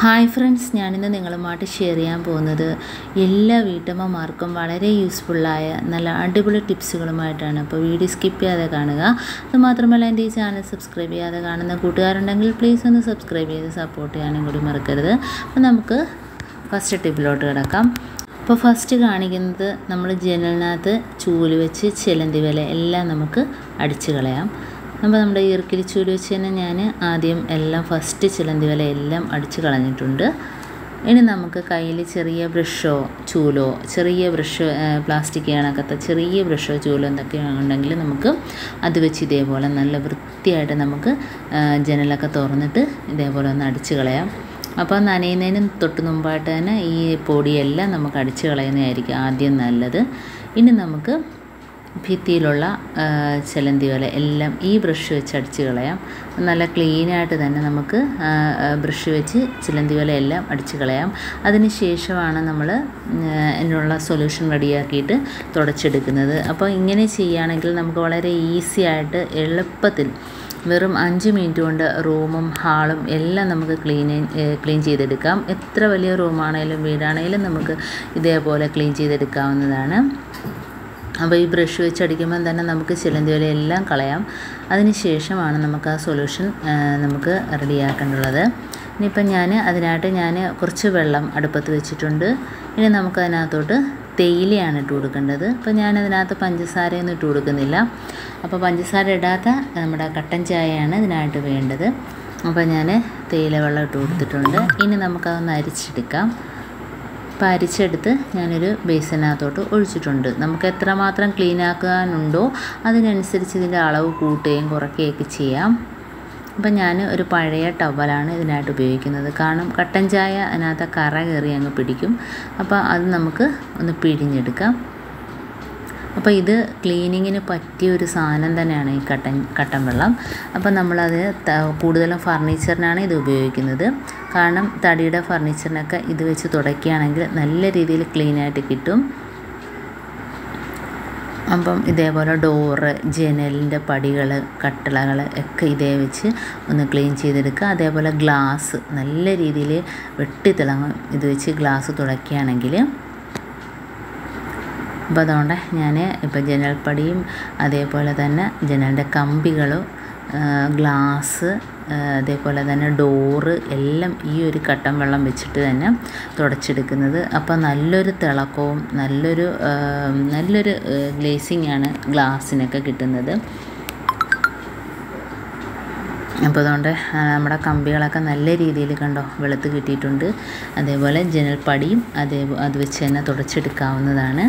Hi friends, ഞാനിന്ന് നിങ്ങളുമായിട്ട് share ചെയ്യാൻ പോകുന്നത് എല്ലാ വീട്ടമ്മമാർക്കും വളരെ യൂസ്ഫുള്ളായ നല്ല അടിപൊളി ടിപ്സുകളുമായിട്ടാണ്. അപ്പോൾ വീഡിയോ സ്കിപ്പ് ചെയ്യാതെ കാണുക. അതുമാത്രമല്ല, എൻ്റെ ഈ ചാനൽ സബ്സ്ക്രൈബ് ചെയ്യാതെ കാണുന്ന കൂട്ടുകാരുണ്ടെങ്കിൽ പ്ലീസ് ഒന്ന് സബ്സ്ക്രൈബ് ചെയ്ത് സപ്പോർട്ട് ചെയ്യാനും കൂടി മറക്കരുത്. അപ്പോൾ നമുക്ക് ഫസ്റ്റ് ടിപ്പിലോട്ട് കിടക്കാം. അപ്പോൾ ഫസ്റ്റ് കാണിക്കുന്നത് നമ്മൾ ജനലിനകത്ത് ചൂല് വെച്ച് ചിലന്തി വല എല്ലാം നമുക്ക് അടിച്ച് കളയാം. അപ്പോൾ നമ്മുടെ ഈർക്കിലി ചൂല് വെച്ച് തന്നെ ഞാൻ ആദ്യം എല്ലാം ഫസ്റ്റ് ചിലന്തി വല എല്ലാം അടിച്ച് കളഞ്ഞിട്ടുണ്ട്. ഇനി നമുക്ക് കയ്യിൽ ചെറിയ ബ്രഷോ ചൂലോ, ചെറിയ ബ്രഷ് പ്ലാസ്റ്റിക് കണക്കത്തെ ചെറിയ ബ്രഷോ ചൂലോ എന്തൊക്കെ ഉണ്ടെങ്കിൽ നമുക്ക് അത് വെച്ച് ഇതേപോലെ നല്ല വൃത്തിയായിട്ട് നമുക്ക് ജനലൊക്കെ തുറന്നിട്ട് ഇതേപോലെ ഒന്ന് അടിച്ച് കളയാം. അപ്പോൾ നനയുന്നതിന് തൊട്ട് മുമ്പായിട്ട് തന്നെ ഈ പൊടിയെല്ലാം നമുക്ക് അടിച്ച് കളയുന്നതായിരിക്കും ആദ്യം നല്ലത്. ഇനി നമുക്ക് ഭിത്തിയിലുള്ള ചിലന്തി വല എല്ലാം ഈ ബ്രഷ് വെച്ച് അടിച്ച് കളയാം. നല്ല ക്ലീനായിട്ട് തന്നെ നമുക്ക് ബ്രഷ് വെച്ച് ചിലന്തി വല എല്ലാം അടിച്ച് കളയാം. അതിന് ശേഷമാണ് നമ്മൾ അതിനുള്ള സൊല്യൂഷൻ റെഡിയാക്കിയിട്ട് തുടച്ചെടുക്കുന്നത്. അപ്പോൾ ഇങ്ങനെ ചെയ്യുകയാണെങ്കിൽ നമുക്ക് വളരെ ഈസി ആയിട്ട് എളുപ്പത്തിൽ വെറും 5 മിനിറ്റ് കൊണ്ട് റൂമും ഹാളും എല്ലാം നമുക്ക് ക്ലീൻ ചെയ്തെടുക്കാം. എത്ര വലിയ റൂമാണെങ്കിലും വീടാണെങ്കിലും നമുക്ക് ഇതേപോലെ ക്ലീൻ ചെയ്തെടുക്കാവുന്നതാണ്. അപ്പോൾ ഈ ബ്രഷ് വെച്ച് അടിക്കുമ്പോൾ തന്നെ നമുക്ക് ചിലന്തി വല എല്ലാം കളയാം. അതിന് ശേഷമാണ് നമുക്ക് ആ സൊല്യൂഷൻ നമുക്ക് റെഡിയാക്കേണ്ടുള്ളത്. ഇനിയിപ്പം അതിനായിട്ട് ഞാൻ കുറച്ച് വെള്ളം അടുപ്പത്ത് വെച്ചിട്ടുണ്ട്. ഇനി നമുക്കതിനകത്തോട്ട് തേയിലയാണ് ഇട്ട് കൊടുക്കേണ്ടത്. അപ്പോൾ ഞാനതിനകത്ത് പഞ്ചസാരയൊന്നും ഇട്ട് കൊടുക്കുന്നില്ല. അപ്പോൾ പഞ്ചസാര ഇടാത്ത നമ്മുടെ കട്ടൻ ചായയാണ് ഇതിനായിട്ട് വേണ്ടത്. അപ്പോൾ ഞാൻ തേയില വെള്ളം ഇട്ട് കൊടുത്തിട്ടുണ്ട്. ഇനി നമുക്കതൊന്ന് അരിച്ചെടുക്കാം. അപ്പോൾ അരിച്ചെടുത്ത് ഞാനൊരു ബേസിനകത്തോട്ട് ഒഴിച്ചിട്ടുണ്ട്. നമുക്ക് എത്രമാത്രം ക്ലീൻ ആക്കാനുണ്ടോ അതിനനുസരിച്ച് ഇതിൻ്റെ അളവ് കൂട്ടുകയും കുറയ്ക്കുകയൊക്കെ ചെയ്യാം. അപ്പം ഞാൻ ഒരു പഴയ ടവലാണ് ഇതിനായിട്ട് ഉപയോഗിക്കുന്നത്. കാരണം കട്ടൻ ചായ അതിനകത്ത് കറ കയറി അങ്ങ് പിടിക്കും. അപ്പോൾ അത് നമുക്ക് ഒന്ന് പിഴിഞ്ഞെടുക്കാം. അപ്പോൾ ഇത് ക്ലീനിങ്ങിന് പറ്റിയ ഒരു സാധനം തന്നെയാണ് ഈ കട്ടൻ വെള്ളം. അപ്പോൾ നമ്മളത് കൂടുതലും ഫർണിച്ചറിനാണ് ഇത് ഉപയോഗിക്കുന്നത്. കാരണം തടിയുടെ ഫർണിച്ചറിനൊക്കെ ഇത് വെച്ച് തുടയ്ക്കുകയാണെങ്കിൽ നല്ല രീതിയിൽ ക്ലീനായിട്ട് കിട്ടും. അപ്പം ഇതേപോലെ ഡോറ്, ജനലിൻ്റെ പടികൾ, കട്ടിളകൾ ഒക്കെ ഇതേ വെച്ച് ഒന്ന് ക്ലീൻ ചെയ്തെടുക്കുക. അതേപോലെ ഗ്ലാസ് നല്ല രീതിയിൽ വെട്ടിത്തിളങ്ങും ഇത് വെച്ച് ഗ്ലാസ് തുടയ്ക്കുകയാണെങ്കിൽ. അപ്പോൾ അതുകൊണ്ട് ഞാൻ ഇപ്പോൾ ജനൽപ്പടിയും അതേപോലെ തന്നെ ജനലിൻ്റെ കമ്പികളും ഗ്ലാസ് അതേപോലെ തന്നെ ഡോറ് എല്ലാം ഈ ഒരു കട്ടൻ വെള്ളം വെച്ചിട്ട് തന്നെ തുടച്ചെടുക്കുന്നത്. അപ്പോൾ നല്ലൊരു തിളക്കവും നല്ലൊരു ഗ്ലേസിങ്ങാണ് ഗ്ലാസ്സിനൊക്കെ കിട്ടുന്നത്. അപ്പോൾ അതുകൊണ്ട് നമ്മുടെ കമ്പികളൊക്കെ നല്ല രീതിയിൽ കണ്ടോ വെളുത്ത് കിട്ടിയിട്ടുണ്ട്. അതേപോലെ ജനൽപ്പടിയും അത് വെച്ച് തന്നെ തുടച്ചെടുക്കാവുന്നതാണ്.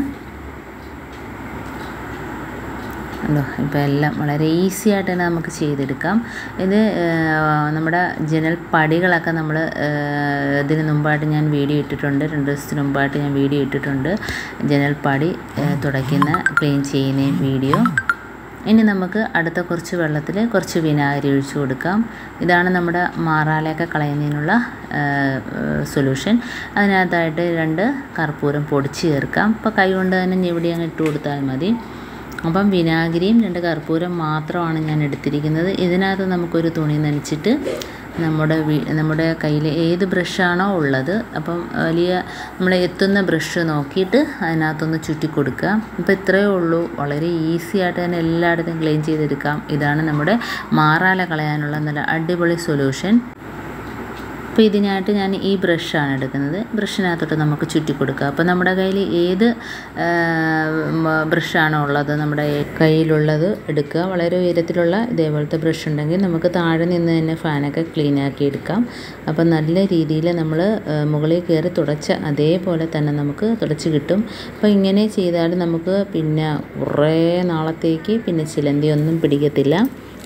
ഇപ്പോൾ എല്ലാം വളരെ ഈസി ആയിട്ട് തന്നെ നമുക്ക് ചെയ്തെടുക്കാം. ഇത് നമ്മുടെ ജനൽ പടികളൊക്കെ നമ്മൾ ഇതിന് മുമ്പായിട്ട് ഞാൻ വീഡിയോ ഇട്ടിട്ടുണ്ട്. 2 ദിവസത്തിന് മുമ്പായിട്ട് ഞാൻ വീഡിയോ ഇട്ടിട്ടുണ്ട് ജനൽപ്പടി തുടയ്ക്കുന്ന ക്ലീൻ ചെയ്യുന്ന വീഡിയോ. ഇനി നമുക്ക് അടുത്ത കുറച്ച് വെള്ളത്തിൽ കുറച്ച് വിനാഗിരി ഒഴിച്ച് കൊടുക്കാം. ഇതാണ് നമ്മുടെ മാറാലയൊക്കെ കളയുന്നതിനുള്ള സൊല്യൂഷൻ. അതിനകത്തായിട്ട് 2 കർപ്പൂരം പൊടിച്ച് ചേർക്കാം. അപ്പോൾ കൈ കൊണ്ട് തന്നെ ഞെവിടി അങ്ങ് ഇട്ട് കൊടുത്താൽ മതി. അപ്പം വിനാഗിരിയും 2 കർപ്പൂരം മാത്രമാണ് ഞാൻ എടുത്തിരിക്കുന്നത്. ഇതിനകത്ത് നമുക്കൊരു തുണി നനച്ചിട്ട് നമ്മുടെ കയ്യിൽ ഏത് ബ്രഷാണോ ഉള്ളത് അപ്പം നമ്മൾ എത്തുന്ന ബ്രഷ് നോക്കിയിട്ട് അതിനകത്തൊന്ന് ചുറ്റി കൊടുക്കുക. അപ്പോൾ ഇത്രയേ ഉള്ളൂ. വളരെ ഈസി ആയിട്ട് തന്നെ എല്ലായിടത്തും ക്ലീൻ ചെയ്തെടുക്കാം. ഇതാണ് നമ്മുടെ മാറാല കളയാനുള്ള നല്ല അടിപൊളി സൊല്യൂഷൻ. അപ്പോൾ ഇതിനായിട്ട് ഞാൻ ഈ ബ്രഷാണ് എടുക്കുന്നത്. ബ്രഷിനകത്തോട്ട് നമുക്ക് ചുറ്റി കൊടുക്കുക. അപ്പോൾ നമ്മുടെ കയ്യിൽ ഏത് ബ്രഷാണോ ഉള്ളത് നമ്മുടെ കയ്യിലുള്ളത് എടുക്കുക. വളരെ ഉയരത്തിലുള്ള ഇതേപോലത്തെ ബ്രഷ് ഉണ്ടെങ്കിൽ നമുക്ക് താഴെ നിന്ന് തന്നെ ഫാനൊക്കെ ക്ലീൻ ആക്കി എടുക്കാം. അപ്പോൾ നല്ല രീതിയിൽ നമ്മൾ മുകളിൽ കയറി തുടച്ച അതേപോലെ തന്നെ നമുക്ക് തുടച്ച് കിട്ടും. അപ്പോൾ ഇങ്ങനെ ചെയ്താൽ നമുക്ക് പിന്നെ കുറേ നാളത്തേക്ക് പിന്നെ ചിലന്തിയൊന്നും പിടിക്കത്തില്ല.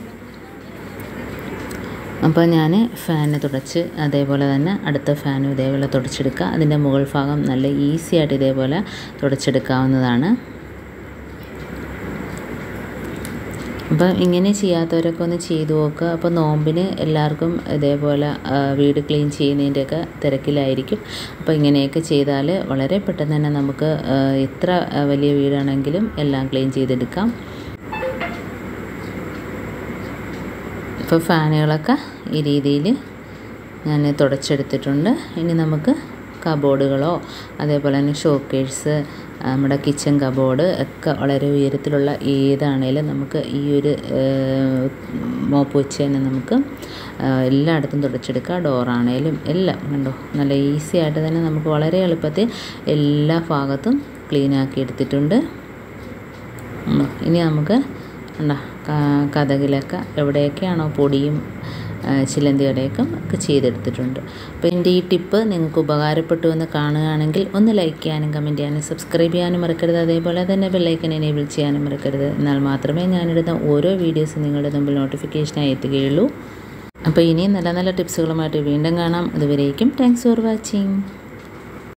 അപ്പോൾ ഞാൻ ഫാന് തുടച്ച് അതേപോലെ തന്നെ അടുത്ത ഫാനും ഇതേപോലെ തുടച്ചെടുക്കുക. അതിൻ്റെ മുകൾ ഭാഗം നല്ല ഈസി ആയിട്ട് ഇതേപോലെ തുടച്ചെടുക്കാവുന്നതാണ്. അപ്പം ഇങ്ങനെ ചെയ്യാത്തവരൊക്കെ ഒന്ന് ചെയ്തു നോക്കുക. അപ്പോൾ നോമ്പിന് എല്ലാവർക്കും ഇതേപോലെ വീട് ക്ലീൻ ചെയ്യുന്നതിൻ്റെയൊക്കെ തിരക്കിലായിരിക്കും. അപ്പോൾ ഇങ്ങനെയൊക്കെ ചെയ്താൽ വളരെ പെട്ടെന്ന് തന്നെ നമുക്ക് എത്ര വലിയ വീടാണെങ്കിലും എല്ലാം ക്ലീൻ ചെയ്തെടുക്കാം. ഇപ്പോൾ ഫാനുകളൊക്കെ ഈ രീതിയിൽ ഞാൻ തുടച്ചെടുത്തിട്ടുണ്ട്. ഇനി നമുക്ക് കബോർഡുകളോ അതേപോലെ തന്നെ ഷോക്കേഴ്സ്, നമ്മുടെ കിച്ചൺ കബോർഡ് ഒക്കെ വളരെ ഉയരത്തിലുള്ള ഏതാണേലും നമുക്ക് ഈ ഒരു മോപ്പ് വെച്ച് തന്നെ നമുക്ക് എല്ലായിടത്തും തുടച്ചെടുക്കുക. ഡോറാണേലും എല്ലാം കണ്ടോ, നല്ല ഈസി ആയിട്ട് തന്നെ നമുക്ക് വളരെ എളുപ്പത്തിൽ എല്ലാ ഭാഗത്തും ക്ലീനാക്കി എടുത്തിട്ടുണ്ട്. ഇനി നമുക്ക് എന്താ കതകിലൊക്കെ എവിടെയൊക്കെയാണോ പൊടിയും ചിലന്തിയുടെയൊക്കെ ഒക്കെ ചെയ്തെടുത്തിട്ടുണ്ട്. അപ്പോൾ എൻ്റെ ഈ ടിപ്പ് നിങ്ങൾക്ക് ഉപകാരപ്പെട്ടു എന്ന് കാണുകയാണെങ്കിൽ ഒന്ന് ലൈക്ക് ചെയ്യാനും കമൻറ്റ് ചെയ്യാനും സബ്സ്ക്രൈബ് ചെയ്യാനും മറക്കരുത്. അതേപോലെ തന്നെ ബെല്ലൈക്കൻ എനേബിൾ ചെയ്യാനും മറക്കരുത്. എന്നാൽ മാത്രമേ ഞാനിടുന്ന ഓരോ വീഡിയോസും നിങ്ങളുടെ മുമ്പിൽ നോട്ടിഫിക്കേഷനായി എത്തുകയുള്ളൂ. അപ്പോൾ ഇനിയും നല്ല നല്ല ടിപ്സുകളുമായിട്ട് വീണ്ടും കാണാം. അതുവരേക്കും താങ്ക്സ് ഫോർ വാച്ചിങ്.